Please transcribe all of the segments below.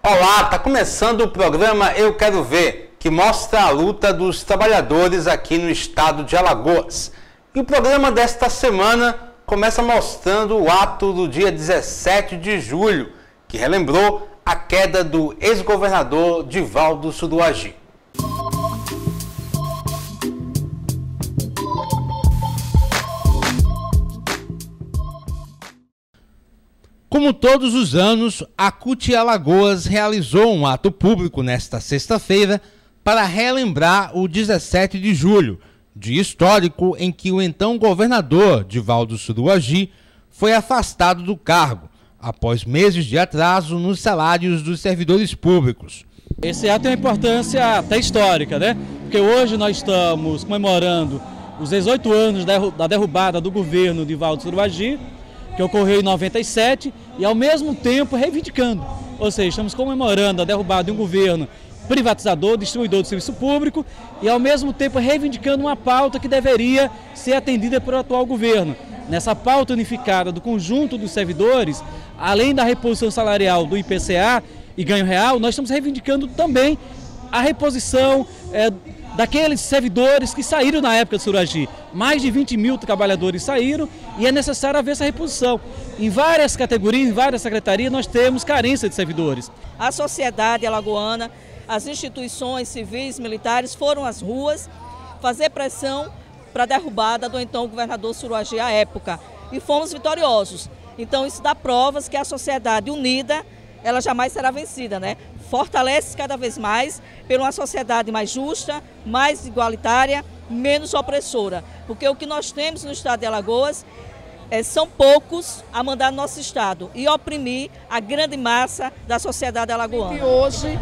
Olá, está começando o programa Eu Quero Ver, que mostra a luta dos trabalhadores aqui no estado de Alagoas. E o programa desta semana começa mostrando o ato do dia 17 de julho, que relembrou a queda do ex-governador Divaldo Suruagi. Como todos os anos, a CUT Alagoas realizou um ato público nesta sexta-feira para relembrar o 17 de julho, dia histórico em que o então governador Divaldo Suruagi foi afastado do cargo, após meses de atraso nos salários dos servidores públicos. Esse ato tem uma importância até histórica, né? Porque hoje nós estamos comemorando os 18 anos da derrubada do governo Divaldo Suruagi, que ocorreu em 97, e ao mesmo tempo reivindicando, ou seja, estamos comemorando a derrubada de um governo privatizador, distribuidor do serviço público, e ao mesmo tempo reivindicando uma pauta que deveria ser atendida pelo atual governo. Nessa pauta unificada do conjunto dos servidores, além da reposição salarial do IPCA e ganho real, nós estamos reivindicando também a reposição daqueles servidores que saíram na época do Suruagi. Mais de 20 mil trabalhadores saíram e é necessário haver essa reposição. Em várias categorias, em várias secretarias, nós temos carência de servidores. A sociedade alagoana, as instituições civis, militares foram às ruas fazer pressão para a derrubada do então governador Suruagi à época. E fomos vitoriosos. Então isso dá provas que a sociedade unida, ela jamais será vencida, né? Fortalece cada vez mais por uma sociedade mais justa, mais igualitária, menos opressora. Porque o que nós temos no estado de Alagoas são poucos a mandar no nosso estado e oprimir a grande massa da sociedade alagoana. E hoje,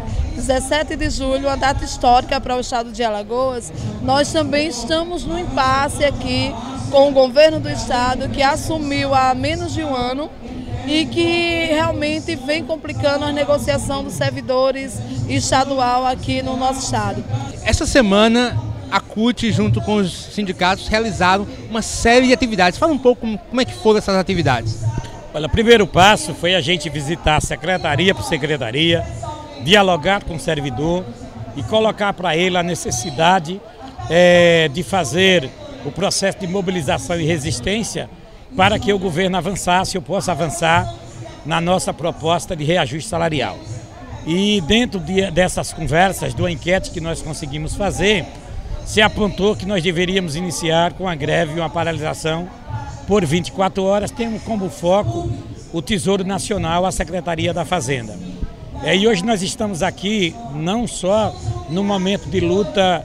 17 de julho, uma data histórica para o estado de Alagoas, nós também estamos no impasse aqui com o governo do estado, que assumiu há menos de um ano e que realmente vem complicando a negociação dos servidores estadual aqui no nosso estado. Essa semana, a CUT, junto com os sindicatos, realizaram uma série de atividades. Fala um pouco como é que foram essas atividades. Olha, o primeiro passo foi a gente visitar secretaria por secretaria, dialogar com o servidor e colocar para ele a necessidade de fazer o processo de mobilização e resistência para que o governo avançasse, eu possa avançar na nossa proposta de reajuste salarial. E dentro dessas conversas, de uma enquete que nós conseguimos fazer, se apontou que nós deveríamos iniciar com a greve e uma paralisação por 24 horas, tendo como foco o Tesouro Nacional, a Secretaria da Fazenda. E hoje nós estamos aqui não só no momento de luta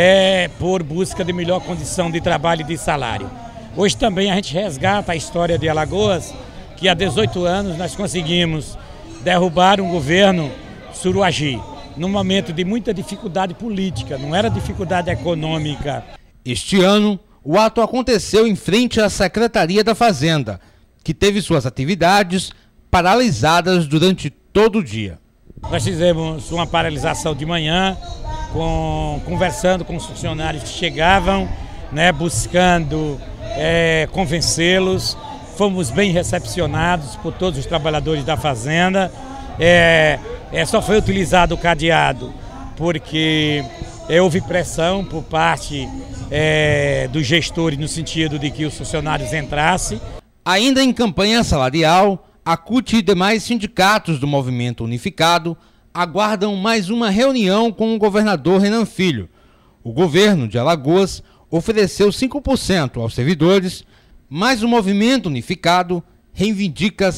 por busca de melhor condição de trabalho e de salário. Hoje também a gente resgata a história de Alagoas, que há 18 anos nós conseguimos derrubar um governo Suruagi, num momento de muita dificuldade política, não era dificuldade econômica. Este ano, o ato aconteceu em frente à Secretaria da Fazenda, que teve suas atividades paralisadas durante todo o dia. Nós fizemos uma paralisação de manhã, conversando com os funcionários que chegavam, buscando convencê-los. Fomos bem recepcionados por todos os trabalhadores da Fazenda. Só foi utilizado o cadeado porque houve pressão por parte dos gestores no sentido de que os funcionários entrassem. Ainda em campanha salarial, a CUT e demais sindicatos do Movimento Unificado aguardam mais uma reunião com o governador Renan Filho. O governo de Alagoas ofereceu 5% aos servidores, mas o Movimento Unificado reivindica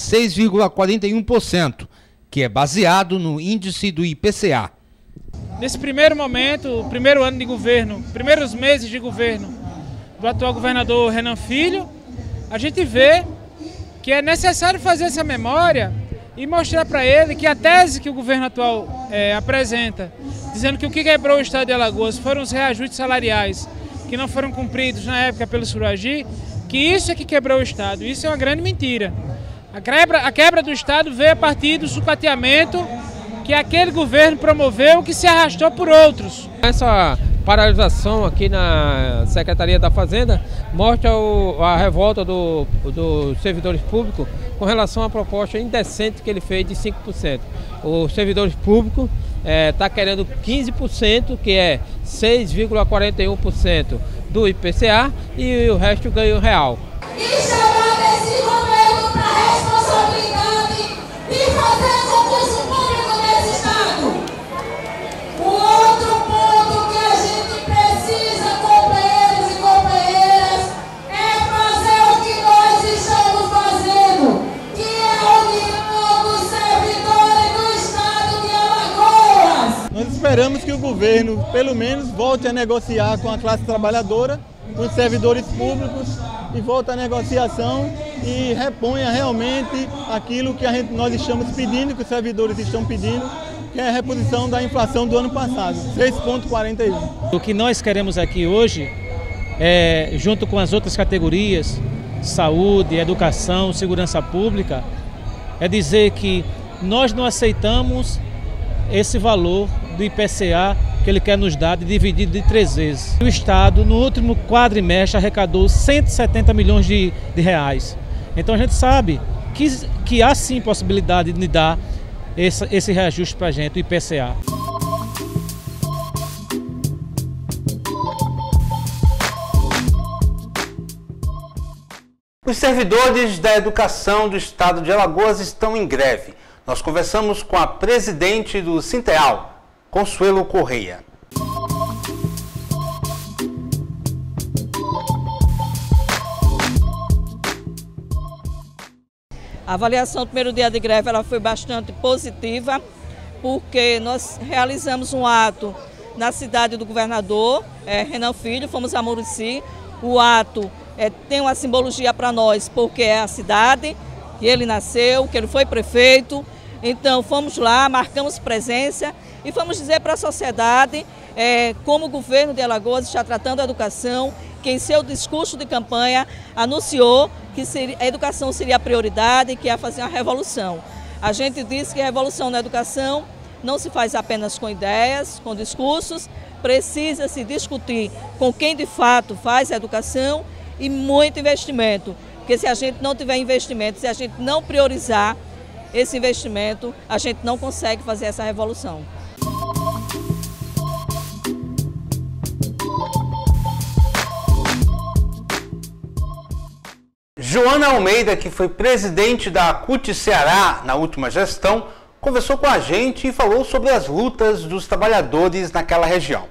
6,41%, que é baseado no índice do IPCA. Nesse primeiro momento, o primeiro ano de governo, primeiros meses de governo do atual governador Renan Filho, a gente vê que é necessário fazer essa memória e mostrar para ele que a tese que o governo atual apresenta, dizendo que o que quebrou o estado de Alagoas foram os reajustes salariais que não foram cumpridos na época pelo Suruagi, que isso é que quebrou o estado. Isso é uma grande mentira. A quebra do estado veio a partir do sucateamento que aquele governo promoveu, que se arrastou por outros. Essa paralisação aqui na Secretaria da Fazenda mostra a revolta dos servidores públicos com relação à proposta indecente que ele fez de 5%. Os servidores públicos está querendo 15%, que é 6,41% do IPCA, e o resto ganho real. E chamar esse governo para a responsabilidade e fazer concurso público nesse estado. O outro ponto que a gente precisa, companheiros e companheiras, é fazer o que nós estamos fazendo, que é a união dos servidores do estado de Alagoas. Nós esperamos que o governo, pelo menos, volte a negociar com a classe trabalhadora, com os servidores públicos, e volte à negociação e reponha realmente aquilo que nós estamos pedindo, que os servidores estão pedindo, que é a reposição da inflação do ano passado, 6,41. O que nós queremos aqui hoje, junto com as outras categorias, saúde, educação, segurança pública, é dizer que nós não aceitamos esse valor do IPCA que ele quer nos dar, dividido de 3 vezes. O Estado, no último quadrimestre, arrecadou 170 milhões de reais. Então a gente sabe que há sim possibilidade de dar esse reajuste para a gente, o IPCA. Os servidores da educação do estado de Alagoas estão em greve. Nós conversamos com a presidente do Sinteal, Consuelo Correia. A avaliação do primeiro dia de greve ela foi bastante positiva, porque nós realizamos um ato na cidade do governador Renan Filho, fomos a Murici. O ato tem uma simbologia para nós, porque é a cidade que ele nasceu, que ele foi prefeito. Então fomos lá, marcamos presença e fomos dizer para a sociedade como o governo de Alagoas está tratando a educação, que em seu discurso de campanha anunciou que a educação seria a prioridade e que ia fazer uma revolução. A gente disse que a revolução na educação não se faz apenas com ideias, com discursos, precisa se discutir com quem de fato faz a educação e muito investimento, porque se a gente não tiver investimento, se a gente não priorizar esse investimento, a gente não consegue fazer essa revolução. Joana Almeida, que foi presidente da CUT Ceará na última gestão, conversou com a gente e falou sobre as lutas dos trabalhadores naquela região.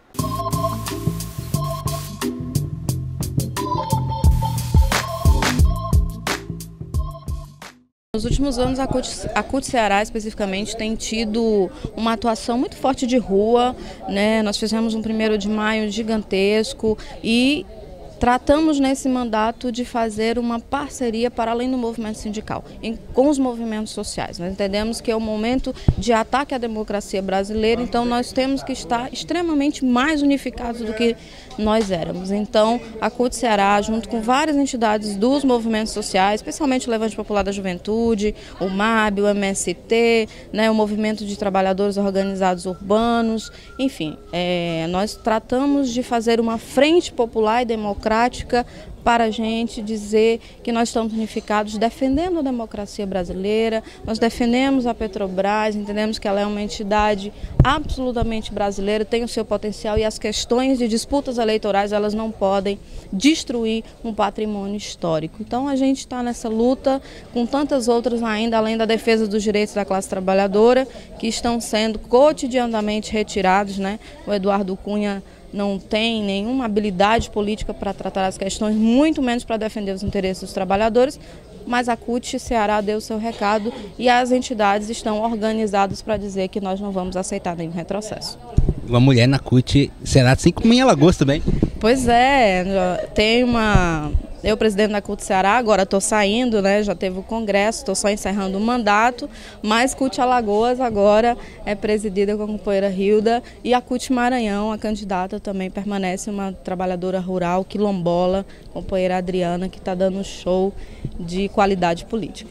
Nos últimos anos, a CUT Ceará, especificamente, tem tido uma atuação muito forte de rua, né? Nós fizemos um 1º de maio gigantesco e tratamos nesse mandato de fazer uma parceria para além do movimento sindical, com os movimentos sociais. Nós entendemos que é um momento de ataque à democracia brasileira, então nós temos que estar extremamente mais unificados do que nós éramos. Então, a CUT Ceará, junto com várias entidades dos movimentos sociais, especialmente o Levante Popular da Juventude, o MAB, o MST, né, o Movimento de Trabalhadores Organizados Urbanos, enfim, nós tratamos de fazer uma frente popular e democrática para a gente dizer que nós estamos unificados defendendo a democracia brasileira, nós defendemos a Petrobras, entendemos que ela é uma entidade absolutamente brasileira, tem o seu potencial e as questões de disputas eleitorais elas não podem destruir um patrimônio histórico. Então a gente está nessa luta com tantas outras ainda, além da defesa dos direitos da classe trabalhadora, que estão sendo cotidianamente retirados, né? O Eduardo Cunha não tem nenhuma habilidade política para tratar as questões, muito menos para defender os interesses dos trabalhadores, mas a CUT Ceará deu o seu recado e as entidades estão organizadas para dizer que nós não vamos aceitar nenhum retrocesso. Uma mulher na CUT Ceará, assim como em Alagoas também. Pois é, tem eu, presidente da CUT Ceará, agora estou saindo, né? Já teve o congresso, estou só encerrando o mandato, mas CUT Alagoas agora é presidida com a companheira Hilda e a CUT Maranhão, a candidata também permanece uma trabalhadora rural, quilombola, companheira Adriana, que está dando um show de qualidade política.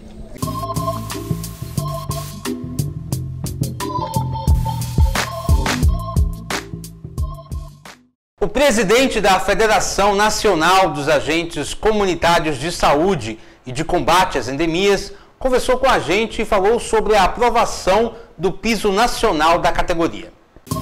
O presidente da Federação Nacional dos Agentes Comunitários de Saúde e de Combate às Endemias conversou com a gente e falou sobre a aprovação do piso nacional da categoria.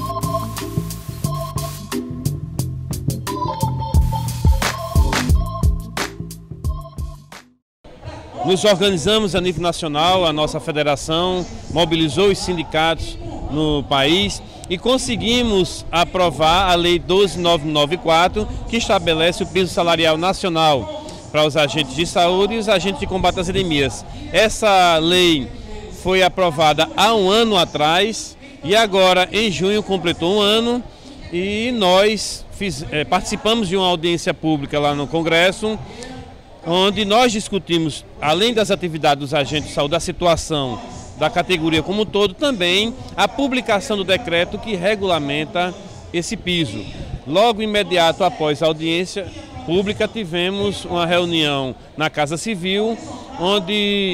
Nos organizamos a nível nacional, a nossa federação mobilizou os sindicatos no país e conseguimos aprovar a Lei 12.994, que estabelece o piso salarial nacional para os agentes de saúde e os agentes de combate às endemias. Essa lei foi aprovada há um ano atrás e agora, em junho, completou um ano e nós participamos de uma audiência pública lá no Congresso, onde nós discutimos, além das atividades dos agentes de saúde, a situação da categoria como um todo, também a publicação do decreto que regulamenta esse piso. Logo imediato após a audiência pública, tivemos uma reunião na Casa Civil, onde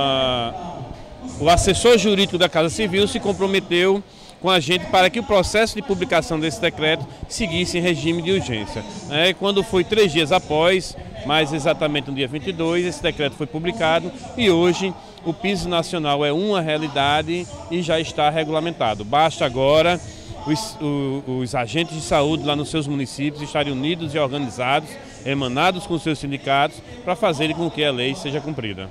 o assessor jurídico da Casa Civil se comprometeu com a gente para que o processo de publicação desse decreto seguisse em regime de urgência. Quando foi 3 dias após, mais exatamente no dia 22, esse decreto foi publicado e hoje o piso nacional é uma realidade e já está regulamentado. Basta agora os agentes de saúde lá nos seus municípios estarem unidos e organizados, emanados com seus sindicatos, para fazerem com que a lei seja cumprida.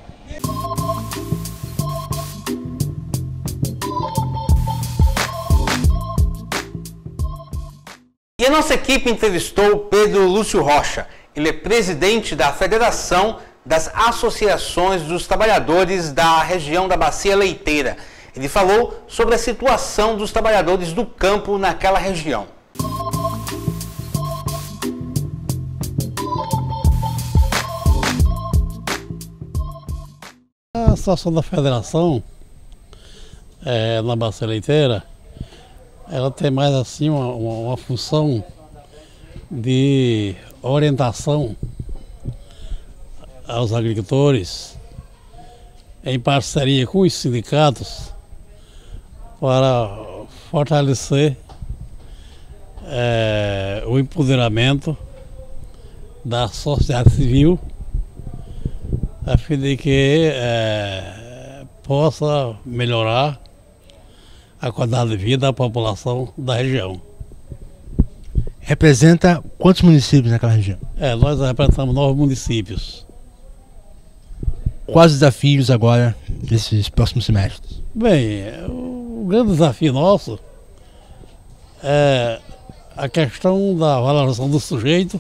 E a nossa equipe entrevistou Pedro Lúcio Rocha. Ele é presidente da Federação das Associações dos Trabalhadores da região da Bacia Leiteira. Ele falou sobre a situação dos trabalhadores do campo naquela região. A situação da federação na Bacia Leiteira, ela tem mais assim uma função de orientação aos agricultores em parceria com os sindicatos para fortalecer o empoderamento da sociedade civil a fim de que possa melhorar a qualidade de vida da população da região. Representa quantos municípios naquela região? Nós representamos 9 municípios. Quais os desafios agora desses próximos semestres? Bem, o grande desafio nosso é a questão da valorização do sujeito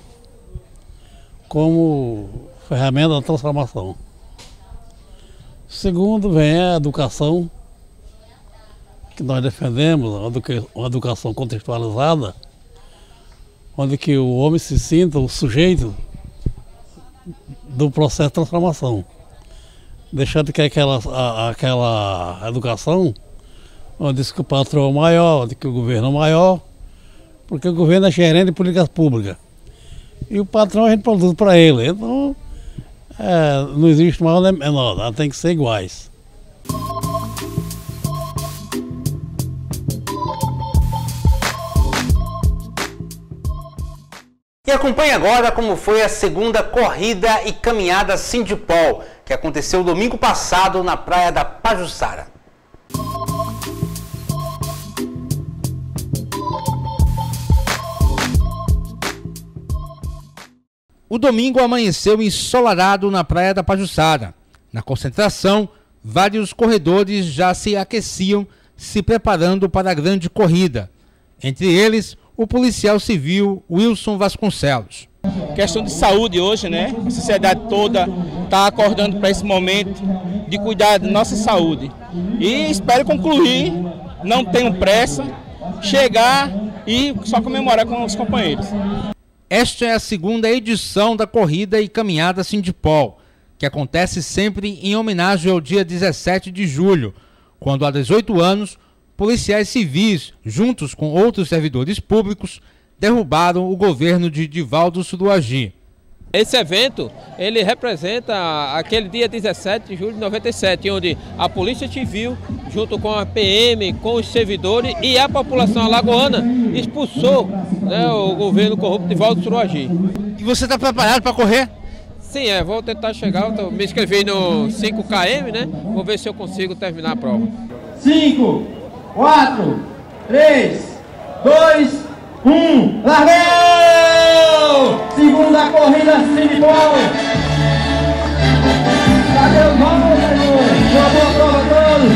como ferramenta da transformação. Segundo, vem a educação, que nós defendemos, uma educação contextualizada, onde que o homem se sinta o sujeito do processo de transformação, deixando que aquela educação onde diz que o patrão é maior, onde que o governo é maior, porque o governo é gerente de políticas públicas e o patrão a gente produz para ele, então não existe maior nem menor, ela tem que ser iguais. E acompanhe agora como foi a segunda corrida e caminhada Sindipol, que aconteceu domingo passado na praia da Pajuçara. O domingo amanheceu ensolarado na praia da Pajuçara. Na concentração, vários corredores já se aqueciam, se preparando para a grande corrida. Entre eles, o policial civil Wilson Vasconcelos. Questão de saúde hoje, né? A sociedade toda está acordando para esse momento de cuidar da nossa saúde. E espero concluir, não tenho pressa, chegar e só comemorar com os companheiros. Esta é a segunda edição da corrida e caminhada Sindipol, que acontece sempre em homenagem ao dia 17 de julho, quando há 18 anos, policiais civis, juntos com outros servidores públicos, derrubaram o governo de Divaldo Suruagi. Esse evento, ele representa aquele dia 17 de julho de 97, onde a Polícia Civil, junto com a PM, com os servidores e a população alagoana, expulsou né, o governo corrupto de Valdo Suruagi. E você está preparado para correr? Sim, vou tentar chegar, me inscrevi no 5 km, né? Vou ver se eu consigo terminar a prova. 5, 4, 3, 2, 1, largou! Segunda corrida, Cindy-Paul. Cadê o gol, Senhor? Boa prova a todos.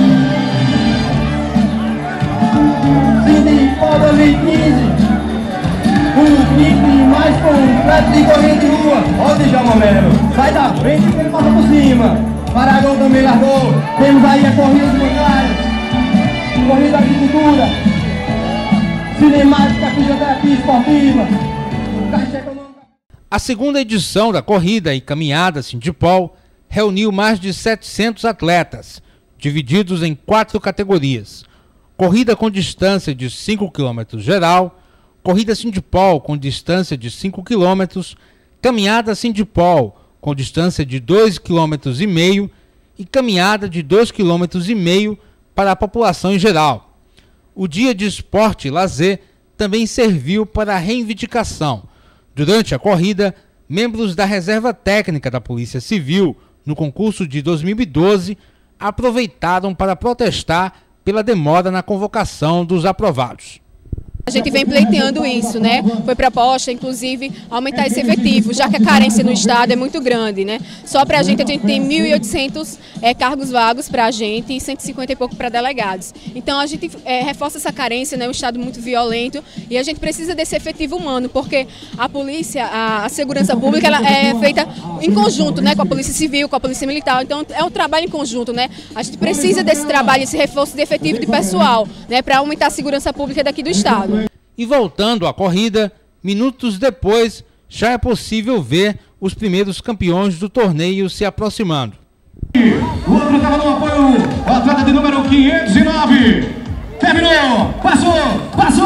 Cindy-Paul 2015. O time mais completo de corrida de rua. Olha o Djalma Melo. Sai da frente que ele passa por cima. Maragão também largou. Temos aí a corrida de bancários. Corrida da agricultura. Cinemática, fisioterapia esportiva. Caixa econômica. A segunda edição da corrida e caminhada Cindy-Paul reuniu mais de 700 atletas, divididos em 4 categorias. Corrida com distância de 5 km geral, corrida Cindy-Paul com distância de 5 km, caminhada Cindy-Paul com distância de 2,5 km e caminhada de 2,5 km para a população em geral. O dia de esporte e lazer também serviu para a reivindicação. Durante a corrida, membros da Reserva Técnica da Polícia Civil, no concurso de 2012, aproveitaram para protestar pela demora na convocação dos aprovados. A gente vem pleiteando isso, né? Foi proposta, inclusive, aumentar esse efetivo, já que a carência no Estado é muito grande, né? Só para a gente tem 1.800 cargos vagos para a gente e 150 e pouco para delegados. Então a gente reforça essa carência, né? Um Estado muito violento e a gente precisa desse efetivo humano, porque a polícia, a segurança pública, ela é feita em conjunto, né? Com a Polícia Civil, com a Polícia Militar. Então é um trabalho em conjunto, né? A gente precisa desse trabalho, esse reforço de efetivo de pessoal, né? Para aumentar a segurança pública daqui do Estado. E voltando à corrida, minutos depois, já é possível ver os primeiros campeões do torneio se aproximando. O outro estava no apoio, o atleta de número 509. Terminou, passou!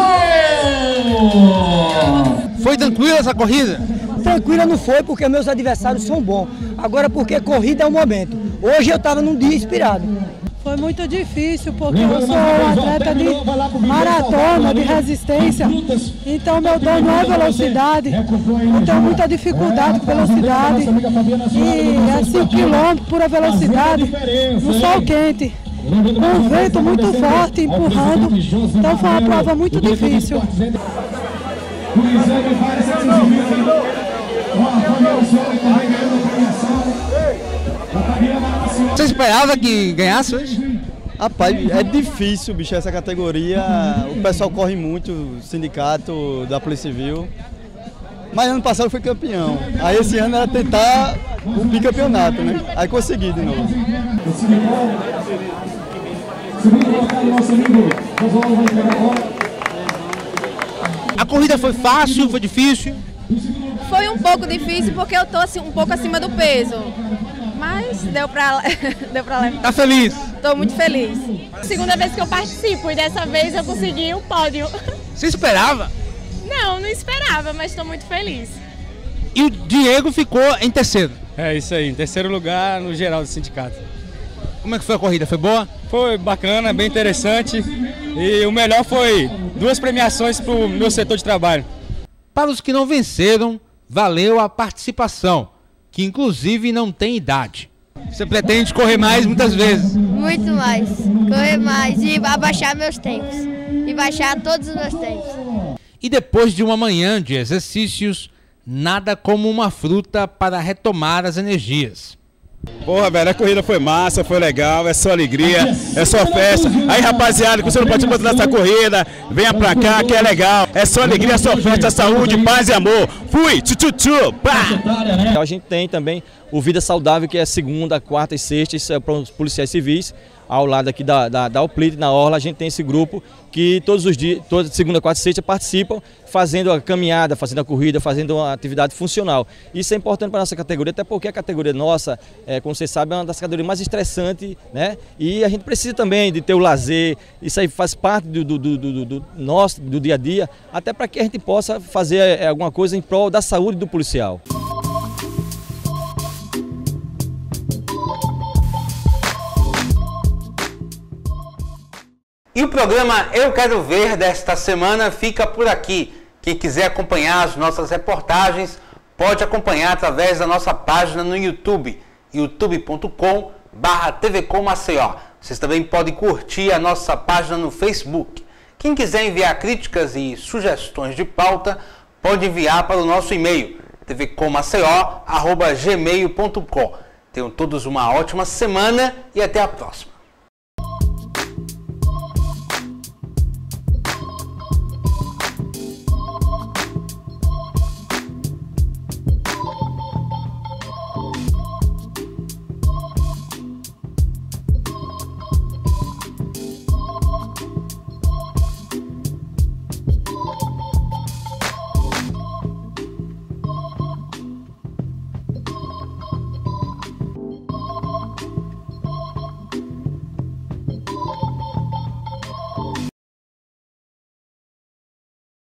Foi tranquila essa corrida? Tranquila não foi, porque meus adversários são bons. Agora porque corrida é o momento. Hoje eu estava num dia inspirado. Foi muito difícil, porque eu sou atleta de maratona, de resistência, então meu dom não é velocidade, eu tenho muita dificuldade com velocidade, e é 5 km pura velocidade, no sol quente, com um vento muito forte empurrando, então foi uma prova muito difícil. Você esperava que ganhasse hoje? Rapaz, é difícil, bicho, essa categoria. O pessoal corre muito, o sindicato da Polícia Civil. Mas ano passado eu fui campeão. Aí esse ano era tentar o bicampeonato, né? Aí consegui de novo. A corrida foi fácil, foi difícil? Foi um pouco difícil porque eu tô assim, um pouco acima do peso. Mas deu pra levar. Tá feliz? Tô muito feliz. Segunda vez que eu participo e dessa vez eu consegui o pódio. Você esperava? Não esperava, mas tô muito feliz. E o Diego ficou em terceiro? É isso aí, em terceiro lugar no geral do sindicato. Como é que foi a corrida? Foi boa? Foi bacana, bem interessante. E o melhor foi 2 premiações pro meu setor de trabalho. Para os que não venceram, valeu a participação, que inclusive não tem idade. Você pretende correr mais muitas vezes? Muito mais. Correr mais e abaixar meus tempos. E baixar todos os meus tempos. E depois de uma manhã de exercícios, nada como uma fruta para retomar as energias. Porra, velho, a corrida foi massa, foi legal, é só alegria, é só festa. Aí, rapaziada, que você não participa dessa corrida, venha pra cá que é legal. É só alegria, é só festa, saúde, paz e amor. Fui, tchu, pá! A gente tem também o Vida Saudável, que é segunda, quarta e sexta, isso é para os policiais civis. Ao lado aqui da Uplite, na Orla, a gente tem esse grupo que todos os dias, toda segunda, quarta e sexta, participam fazendo a caminhada, fazendo a corrida, fazendo uma atividade funcional. Isso é importante para a nossa categoria, até porque a categoria nossa, como vocês sabem, é uma das categorias mais estressantes, né? E a gente precisa também de ter o lazer, isso aí faz parte do nosso, do dia a dia, até para que a gente possa fazer alguma coisa em prol da saúde do policial. E o programa Eu Quero Ver desta semana fica por aqui. Quem quiser acompanhar as nossas reportagens, pode acompanhar através da nossa página no YouTube, youtube.com/tvcommaceió. Vocês também podem curtir a nossa página no Facebook. Quem quiser enviar críticas e sugestões de pauta, pode enviar para o nosso e-mail, tvcommaceió@gmail.com. Tenham todos uma ótima semana e até a próxima.